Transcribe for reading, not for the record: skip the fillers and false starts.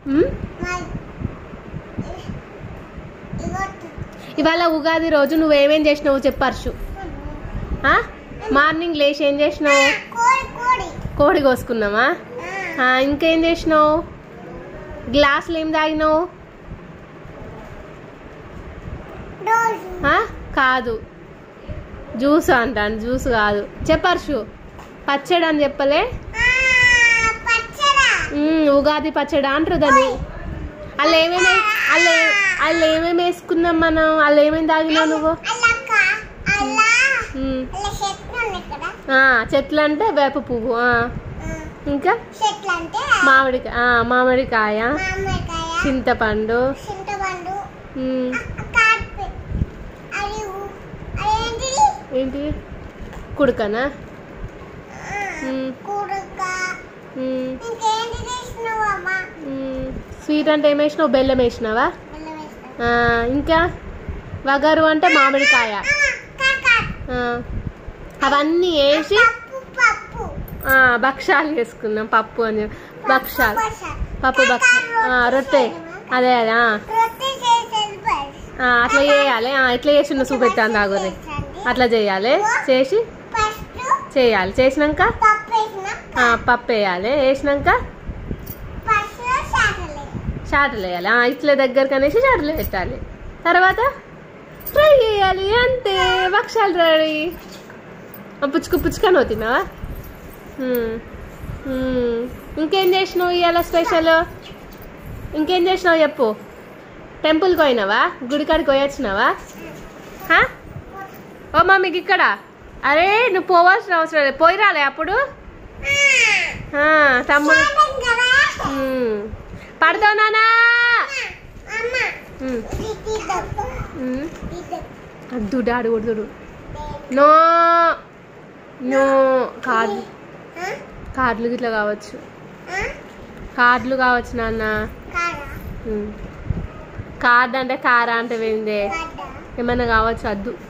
ఇవాళ ఉగాది రోజు నువ్వేమేం చేసినావు చెప్పర్షు. మార్నింగ్ లేచి ఏం చేసినావు? కోడి కోసుకున్నావా? ఇంకేం చేసినావు? గ్లాసులు ఏం తాగినావు? కాదు, జ్యూస్ అంటాను. జ్యూస్ కాదు, చెప్పర్షు. పచ్చడి అని చెప్పలే? ఉగాది పచ్చడి అంటారు దాన్ని. అల్ల ఏమేమి వేసుకున్నాం మనం? అల్ల ఏమేమి తాగినావు నువ్వు? చెట్లు అంటే వేప పువ్వు, ఇంకా మామిడికాయ, చింతపండు, ఏంటి కుడుకనా? స్వీట్ అంటే ఏం వేసినావు? బెల్లం వేసినావా? ఇంకా వగరు అంటే మామిడికాయ. అవన్నీ వేసి భక్షాలు చేసుకున్నాం. పప్పు అని భక్షాలు, పప్పు రొట్టె. అదే అదే అట్లా చేయాలి. ఎట్లా చేసిన చూపెట్టాను తాగుని. అట్లా చేయాలి. చేసినాక పప్పు వేయాలి. వేసినాక షాటలు వేయాలి. ఇట్లా దగ్గరకు అనేసి షాటలు పెట్టాలి. తర్వాత ఫ్రై చేయాలి. అంతే, భక్షాలు రెడీ. పుచ్చుకని అవుతున్నావా? ఇంకేం చేసినావు ఇవాళ స్పెషల్? ఇంకేం చేసినావు చెప్పు. టెంపుల్కి పోయినావా? గుడికాడికి పోయొచ్చినావా? ఓ మమ్మీకి ఇక్కడ. అరే నువ్వు పోవాల్సిన అవసరం లేదు, పోయి రాలే అప్పుడు. తమ్ముడు పడతావు నానా. అద్దు డాడు కొడుతుడు. నో నో కార్డులు గిట్లా కావచ్చు. కార్డులు కావచ్చు నాన్న. కార్డు అంటే కారా అంటే ఏందే ఏమన్నా కావచ్చు. అద్దు.